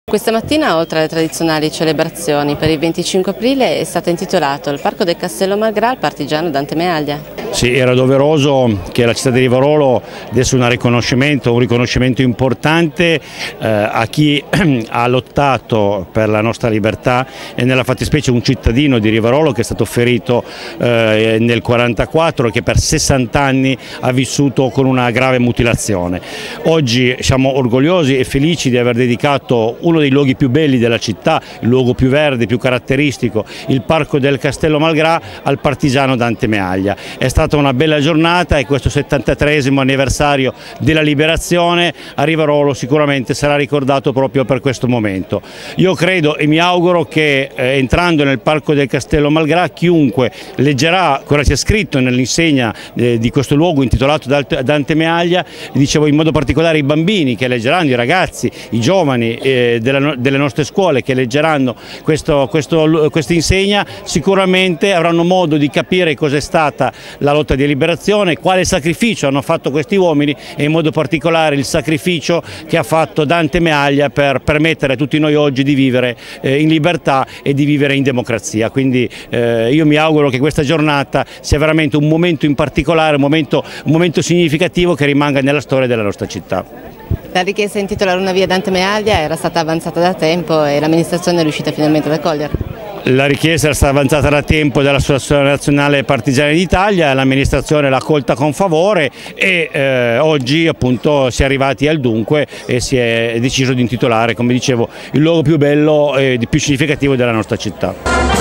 Questa mattina, oltre alle tradizionali celebrazioni per il 25 aprile, è stato intitolato il Parco del Castello Malgrà al partigiano Dante Meaglia. Sì, era doveroso che la città di Rivarolo desse un riconoscimento importante a chi ha lottato per la nostra libertà e nella fattispecie un cittadino di Rivarolo che è stato ferito nel 1944 e che per 60 anni ha vissuto con una grave mutilazione. Oggi siamo orgogliosi e felici di aver dedicato uno dei luoghi più belli della città, il luogo più verde, più caratteristico, il Parco del Castello Malgrà, al partigiano Dante Meaglia. È stata una bella giornata e questo 73esimo anniversario della liberazione a Rivarolo sicuramente sarà ricordato proprio per questo momento. Io credo e mi auguro che entrando nel Parco del Castello Malgrà chiunque leggerà cosa c'è scritto nell'insegna di questo luogo intitolato Dante Meaglia, dicevo in modo particolare i bambini che leggeranno, i ragazzi, i giovani delle nostre scuole che leggeranno questa insegna, sicuramente avranno modo di capire cos'è stata la lotta di liberazione, quale sacrificio hanno fatto questi uomini e in modo particolare il sacrificio che ha fatto Dante Meaglia per permettere a tutti noi oggi di vivere in libertà e di vivere in democrazia. Quindi io mi auguro che questa giornata sia veramente un momento in particolare, un momento significativo che rimanga nella storia della nostra città. La richiesta di intitolare una via Dante Meaglia era stata avanzata da tempo e l'amministrazione è riuscita finalmente ad accoglierla. La richiesta era stata avanzata da tempo dall'Associazione Nazionale Partigiani d'Italia, l'amministrazione l'ha accolta con favore e oggi appunto si è arrivati al dunque e si è deciso di intitolare, come dicevo, il luogo più bello e più significativo della nostra città.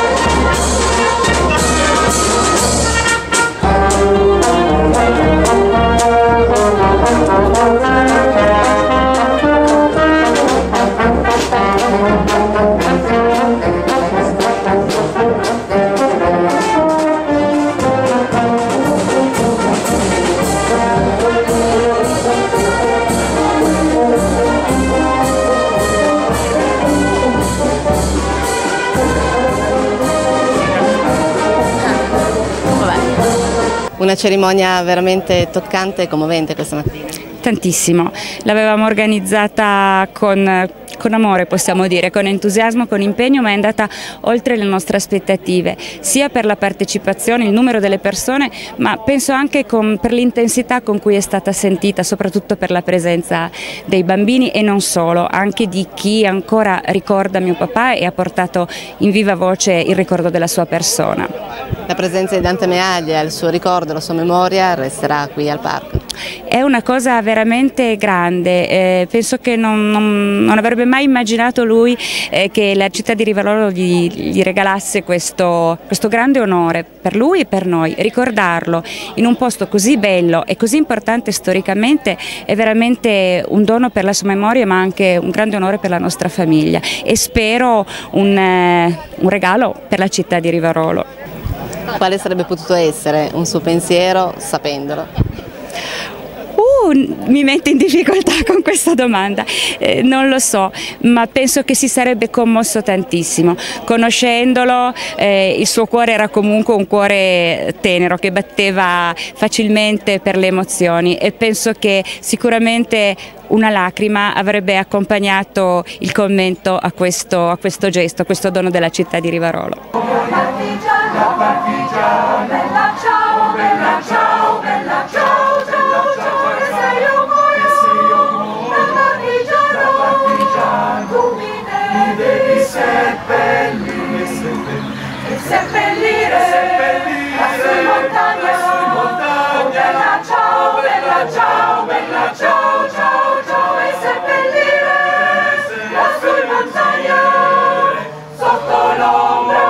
Una cerimonia veramente toccante e commovente questa mattina. Tantissimo, l'avevamo organizzata con amore, possiamo dire, con entusiasmo, con impegno, ma è andata oltre le nostre aspettative, sia per la partecipazione, il numero delle persone, ma penso anche per l'intensità con cui è stata sentita, soprattutto per la presenza dei bambini e non solo, anche di chi ancora ricorda mio papà e ha portato in viva voce il ricordo della sua persona. La presenza di Dante Meaglia, il suo ricordo, la sua memoria resterà qui al parco. È una cosa veramente grande, penso che non avrebbe mai immaginato lui che la città di Rivarolo gli regalasse questo grande onore per lui e per noi. Ricordarlo in un posto così bello e così importante storicamente è veramente un dono per la sua memoria, ma anche un grande onore per la nostra famiglia e spero un regalo per la città di Rivarolo. Quale sarebbe potuto essere un suo pensiero sapendolo? Mi mette in difficoltà con questa domanda, non lo so, ma penso che si sarebbe commosso tantissimo. Conoscendolo, il suo cuore era comunque un cuore tenero che batteva facilmente per le emozioni e penso che sicuramente una lacrima avrebbe accompagnato il commento a questo gesto, a questo dono della città di Rivarolo. La partigiana, bella ciao, bella ciao, bella ciao, ciao, ciao, e sei amore, la partigiana, tu mi devi seppellire, la sua montagna, bella ciao, bella ciao, bella ciao, ciao, ciao, e seppellire la sua montagna sotto l'ombra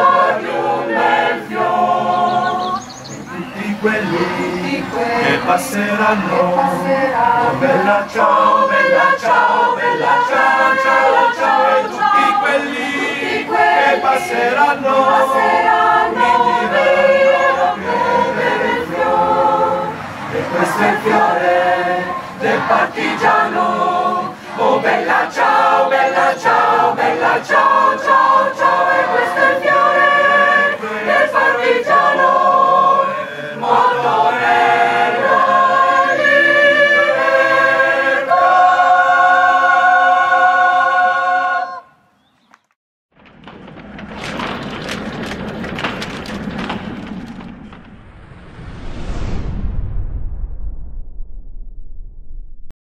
che passeranno, oh bella ciao, bella ciao, bella ciao, ciao, ciao, e tutti quelli che passeranno, mi diranno che il fiore, e questo è il fiore del partigiano, oh bella ciao, bella ciao, bella ciao, ciao.